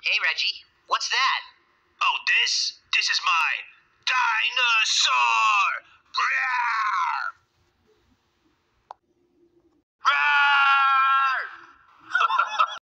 Hey, Reggie. What's that? Oh, this? This is my dinosaur! Rah!